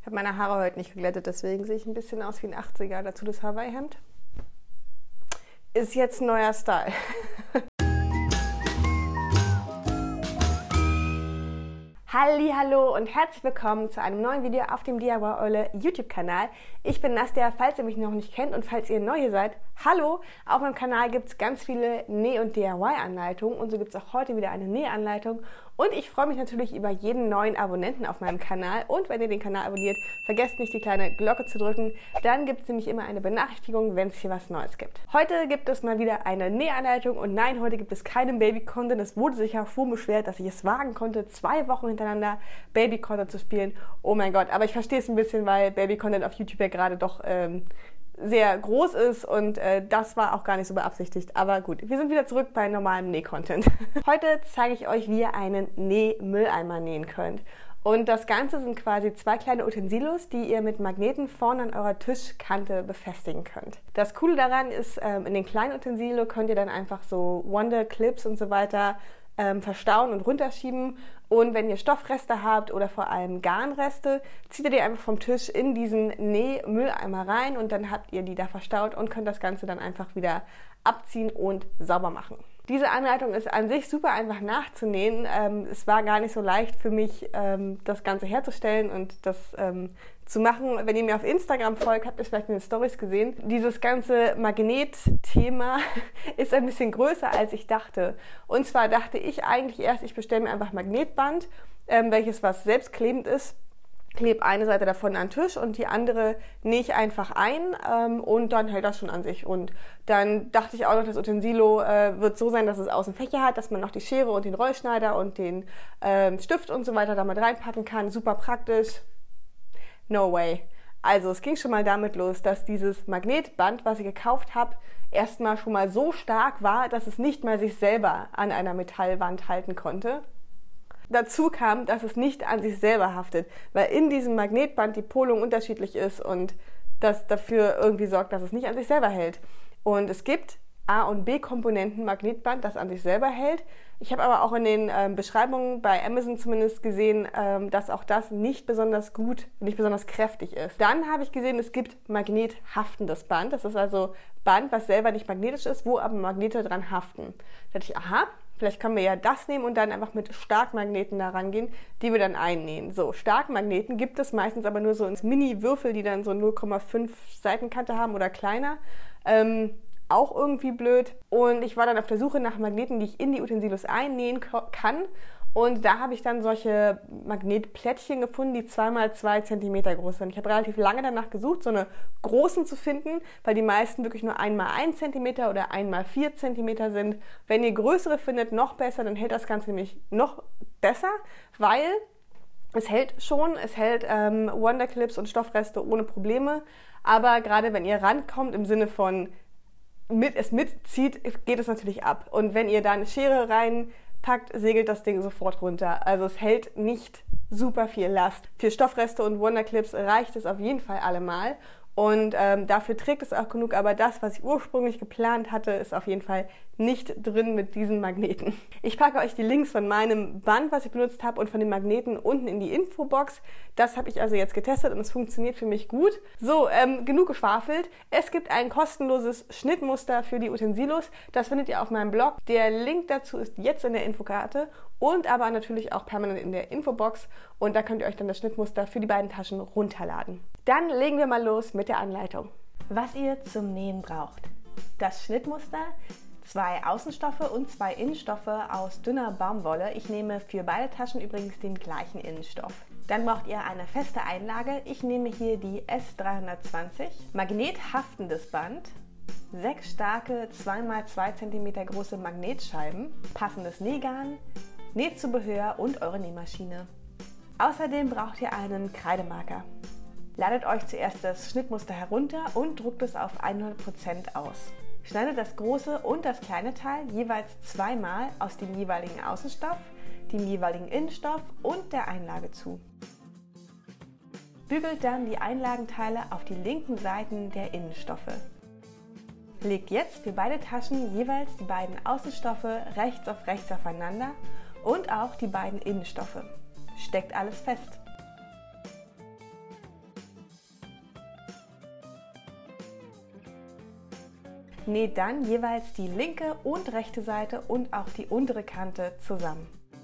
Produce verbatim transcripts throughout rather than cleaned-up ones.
habe meine Haare heute nicht geglättet, deswegen sehe ich ein bisschen aus wie ein achtziger. Dazu das Hawaii-Hemd. Ist jetzt ein neuer Style. Hallihallo und herzlich willkommen zu einem neuen Video auf dem D I Y Eule YouTube-Kanal. Ich bin Nastja, falls ihr mich noch nicht kennt und falls ihr neu hier seid, hallo! Auf meinem Kanal gibt es ganz viele Näh- und D I Y-Anleitungen und so gibt es auch heute wieder eine Nähanleitung. Und ich freue mich natürlich über jeden neuen Abonnenten auf meinem Kanal. Und wenn ihr den Kanal abonniert, vergesst nicht die kleine Glocke zu drücken. Dann gibt es nämlich immer eine Benachrichtigung, wenn es hier was Neues gibt. Heute gibt es mal wieder eine Nähanleitung und nein, heute gibt es keinen Baby-Content. Es wurde sich ja schon beschwert, dass ich es wagen konnte, zwei Wochen hintereinander Baby-Content zu spielen. Oh mein Gott, aber ich verstehe es ein bisschen, weil Baby-Content auf YouTube ja gerade doch ähm, sehr groß ist und äh, das war auch gar nicht so beabsichtigt. Aber gut, wir sind wieder zurück bei normalem Näh-Content. Heute zeige ich euch, wie ihr einen Näh-Mülleimer nähen könnt. Und das Ganze sind quasi zwei kleine Utensilos, die ihr mit Magneten vorne an eurer Tischkante befestigen könnt. Das Coole daran ist, ähm, in den kleinen Utensilo könnt ihr dann einfach so Wonder-Clips und so weiter ähm, verstauen und runterschieben. Und wenn ihr Stoffreste habt oder vor allem Garnreste, zieht ihr die einfach vom Tisch in diesen Näh-Mülleimer rein und dann habt ihr die da verstaut und könnt das Ganze dann einfach wieder abziehen und sauber machen. Diese Anleitung ist an sich super einfach nachzunähen. Ähm, es war gar nicht so leicht für mich, ähm, das Ganze herzustellen und das ähm, zu machen. Wenn ihr mir auf Instagram folgt, habt ihr vielleicht in den Stories gesehen. Dieses ganze Magnet-Thema ist ein bisschen größer, als ich dachte. Und zwar dachte ich eigentlich erst, ich bestelle mir einfach Magnetband, ähm, welches was selbstklebend ist. Klebe eine Seite davon an den Tisch und die andere nähe ich einfach ein ähm, und dann hält das schon an sich. Und dann dachte ich auch noch, das Utensilo äh, wird so sein, dass es außen Fächer hat, dass man noch die Schere und den Rollschneider und den ähm, Stift und so weiter damit reinpacken kann. Super praktisch. No way. Also es ging schon mal damit los, dass dieses Magnetband, was ich gekauft habe, erstmal schon mal so stark war, dass es nicht mal sich selber an einer Metallwand halten konnte. Dazu kam, dass es nicht an sich selber haftet, weil in diesem Magnetband die Polung unterschiedlich ist und das dafür irgendwie sorgt, dass es nicht an sich selber hält. Und es gibt A- und B-Komponenten Magnetband, das an sich selber hält. Ich habe aber auch in den ähm, Beschreibungen bei Amazon zumindest gesehen, ähm, dass auch das nicht besonders gut, nicht besonders kräftig ist. Dann habe ich gesehen, es gibt magnethaftendes Band. Das ist also Band, was selber nicht magnetisch ist, wo aber Magnete dran haften. Da dachte ich, aha, vielleicht können wir ja das nehmen und dann einfach mit Starkmagneten da rangehen, die wir dann einnähen. So, Starkmagneten gibt es meistens aber nur so ins Mini-Würfel, die dann so null Komma fünf Seitenkante haben oder kleiner. Ähm, auch irgendwie blöd. Und ich war dann auf der Suche nach Magneten, die ich in die Utensilos einnähen kann. Und da habe ich dann solche Magnetplättchen gefunden, die zwei mal zwei Zentimeter groß sind. Ich habe relativ lange danach gesucht, so eine großen zu finden, weil die meisten wirklich nur ein mal ein Zentimeter oder ein mal vier Zentimeter sind. Wenn ihr größere findet, noch besser, dann hält das Ganze nämlich noch besser, weil es hält schon, es hält ähm, Wonderclips und Stoffreste ohne Probleme. Aber gerade wenn ihr rankommt im Sinne von mit, es mitzieht, geht es natürlich ab. Und wenn ihr da eine Schere reinpackt, segelt das Ding sofort runter. Also es hält nicht super viel Last. Für Stoffreste und Wonderclips reicht es auf jeden Fall allemal. Und ähm, dafür trägt es auch genug, aber das, was ich ursprünglich geplant hatte, ist auf jeden Fall nicht drin mit diesen Magneten. Ich packe euch die Links von meinem Band, was ich benutzt habe, und von den Magneten unten in die Infobox. Das habe ich also jetzt getestet und es funktioniert für mich gut. So, ähm, genug geschwafelt. Es gibt ein kostenloses Schnittmuster für die Utensilos. Das findet ihr auf meinem Blog. Der Link dazu ist jetzt in der Infokarte und aber natürlich auch permanent in der Infobox. Und da könnt ihr euch dann das Schnittmuster für die beiden Taschen runterladen. Dann legen wir mal los mit der Anleitung. Was ihr zum Nähen braucht. Das Schnittmuster, zwei Außenstoffe und zwei Innenstoffe aus dünner Baumwolle. Ich nehme für beide Taschen übrigens den gleichen Innenstoff. Dann braucht ihr eine feste Einlage. Ich nehme hier die S dreihundertzwanzig. Magnethaftendes Band. Sechs starke zwei mal zwei Zentimeter große Magnetscheiben. Passendes Nähgarn. Nähzubehör und eure Nähmaschine. Außerdem braucht ihr einen Kreidemarker. Ladet euch zuerst das Schnittmuster herunter und druckt es auf hundert Prozent aus. Schneidet das große und das kleine Teil jeweils zweimal aus dem jeweiligen Außenstoff, dem jeweiligen Innenstoff und der Einlage zu. Bügelt dann die Einlagenteile auf die linken Seiten der Innenstoffe. Legt jetzt für beide Taschen jeweils die beiden Außenstoffe rechts auf rechts aufeinander und auch die beiden Innenstoffe. Steckt alles fest. näht dann jeweils die linke und rechte Seite und auch die untere Kante zusammen.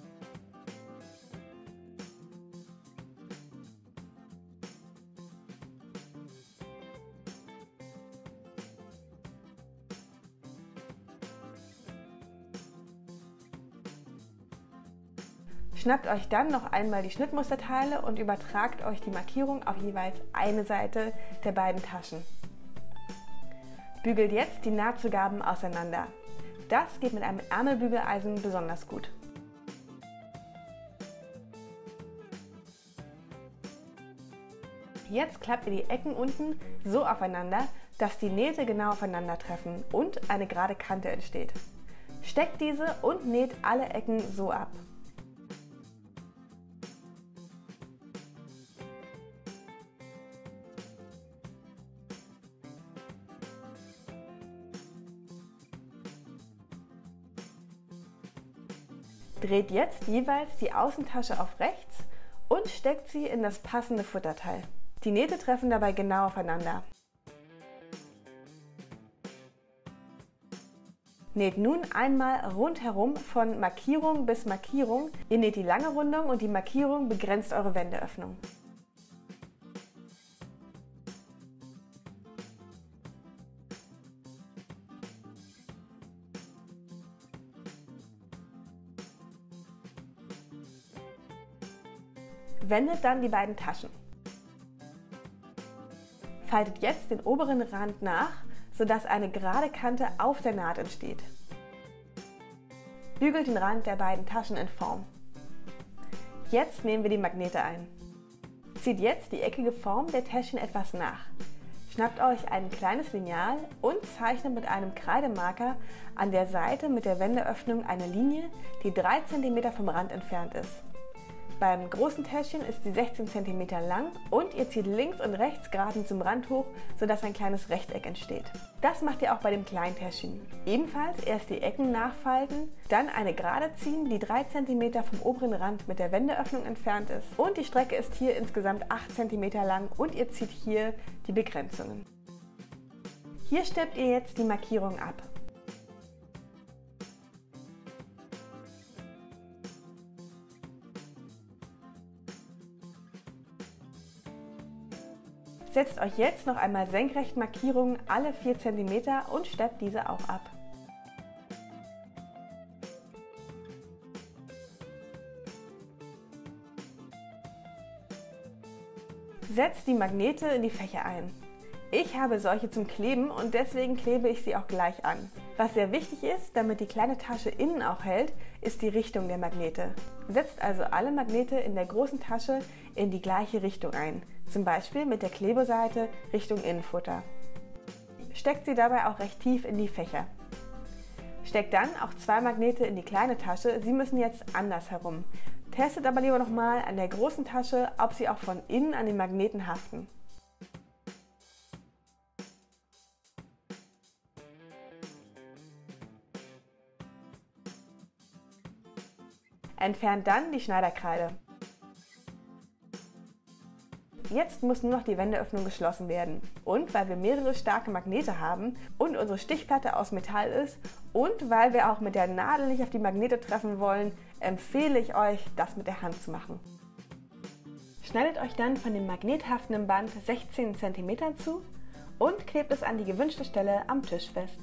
Schnappt euch dann noch einmal die Schnittmusterteile und übertragt euch die Markierung auf jeweils eine Seite der beiden Taschen. Bügelt jetzt die Nahtzugaben auseinander. Das geht mit einem Ärmelbügeleisen besonders gut. Jetzt klappt ihr die Ecken unten so aufeinander, dass die Nähte genau aufeinander treffen und eine gerade Kante entsteht. Steckt diese und näht alle Ecken so ab. Dreht jetzt jeweils die Außentasche auf rechts und steckt sie in das passende Futterteil. Die Nähte treffen dabei genau aufeinander. Näht nun einmal rundherum von Markierung bis Markierung. Ihr näht die lange Rundung und die Markierung begrenzt eure Wendeöffnung. Wendet dann die beiden Taschen. Faltet jetzt den oberen Rand nach, sodass eine gerade Kante auf der Naht entsteht. Bügelt den Rand der beiden Taschen in Form. Jetzt nehmen wir die Magnete ein. Zieht jetzt die eckige Form der Täschchen etwas nach. Schnappt euch ein kleines Lineal und zeichnet mit einem Kreidemarker an der Seite mit der Wendeöffnung eine Linie, die drei Zentimeter vom Rand entfernt ist. Beim großen Täschchen ist sie sechzehn Zentimeter lang und ihr zieht links und rechts geraden zum Rand hoch, sodass ein kleines Rechteck entsteht. Das macht ihr auch bei dem kleinen Täschchen. Ebenfalls erst die Ecken nachfalten, dann eine Gerade ziehen, die drei Zentimeter vom oberen Rand mit der Wendeöffnung entfernt ist. Und die Strecke ist hier insgesamt acht Zentimeter lang und ihr zieht hier die Begrenzungen. Hier steppt ihr jetzt die Markierung ab. Setzt euch jetzt noch einmal senkrecht Markierungen alle vier Zentimeter und steppt diese auch ab. Setzt die Magnete in die Fächer ein. Ich habe solche zum Kleben und deswegen klebe ich sie auch gleich an. Was sehr wichtig ist, damit die kleine Tasche innen auch hält, ist die Richtung der Magnete. Setzt also alle Magnete in der großen Tasche in die gleiche Richtung ein, zum Beispiel mit der Klebeseite Richtung Innenfutter. Steckt sie dabei auch recht tief in die Fächer. Steckt dann auch zwei Magnete in die kleine Tasche, sie müssen jetzt anders herum. Testet aber lieber nochmal an der großen Tasche, ob sie auch von innen an den Magneten haften. Entfernt dann die Schneiderkreide. Jetzt muss nur noch die Wendeöffnung geschlossen werden. Und weil wir mehrere starke Magnete haben und unsere Stichplatte aus Metall ist und weil wir auch mit der Nadel nicht auf die Magnete treffen wollen, empfehle ich euch, das mit der Hand zu machen. Schneidet euch dann von dem magnethaftenden Band sechzehn Zentimeter zu und klebt es an die gewünschte Stelle am Tisch fest.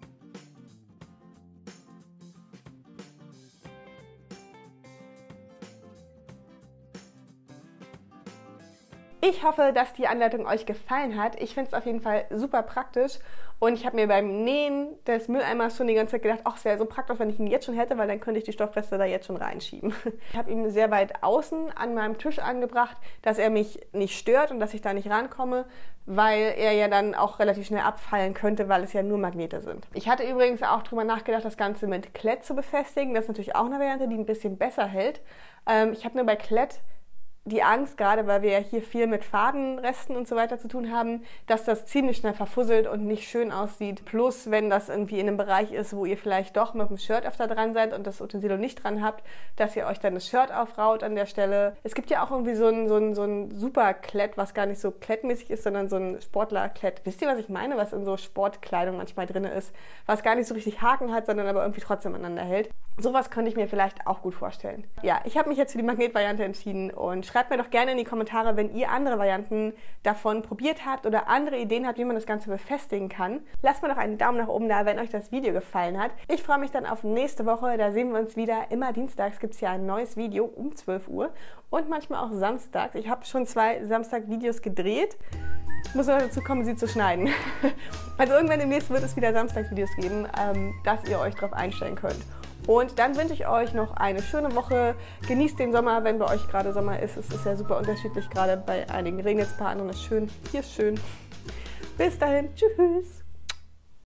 Ich hoffe, dass die Anleitung euch gefallen hat. Ich finde es auf jeden Fall super praktisch und ich habe mir beim Nähen des Mülleimers schon die ganze Zeit gedacht, ach, es wäre so praktisch, wenn ich ihn jetzt schon hätte, weil dann könnte ich die Stoffreste da jetzt schon reinschieben. Ich habe ihn sehr weit außen an meinem Tisch angebracht, dass er mich nicht stört und dass ich da nicht rankomme, weil er ja dann auch relativ schnell abfallen könnte, weil es ja nur Magnete sind. Ich hatte übrigens auch drüber nachgedacht, das Ganze mit Klett zu befestigen. Das ist natürlich auch eine Variante, die ein bisschen besser hält. Ähm, ich habe nur bei Klett die Angst, gerade weil wir ja hier viel mit Fadenresten und so weiter zu tun haben, dass das ziemlich schnell verfusselt und nicht schön aussieht. Plus, wenn das irgendwie in einem Bereich ist, wo ihr vielleicht doch mit dem Shirt öfter dran seid und das Utensilio nicht dran habt, dass ihr euch dann das Shirt aufraut an der Stelle. Es gibt ja auch irgendwie so ein, so ein, so ein Superklett, was gar nicht so klettmäßig ist, sondern so ein Sportlerklett. Wisst ihr, was ich meine? Was in so Sportkleidung manchmal drin ist, was gar nicht so richtig Haken hat, sondern aber irgendwie trotzdem aneinander hält. Sowas könnte ich mir vielleicht auch gut vorstellen. Ja, ich habe mich jetzt für die Magnetvariante entschieden und schreibt mir doch gerne in die Kommentare, wenn ihr andere Varianten davon probiert habt oder andere Ideen habt, wie man das Ganze befestigen kann. Lasst mir doch einen Daumen nach oben da, wenn euch das Video gefallen hat. Ich freue mich dann auf nächste Woche, da sehen wir uns wieder. Immer dienstags gibt es ja ein neues Video um zwölf Uhr und manchmal auch samstags. Ich habe schon zwei Samstag-Videos gedreht. Ich muss noch dazu kommen, sie zu schneiden. Also irgendwann demnächst wird es wieder Samstagsvideos geben, ähm, dass ihr euch darauf einstellen könnt. Und dann wünsche ich euch noch eine schöne Woche. Genießt den Sommer, wenn bei euch gerade Sommer ist. Es ist ja super unterschiedlich, gerade bei einigen regnet es, bei anderen ist schön. Hier ist schön. Bis dahin, tschüss.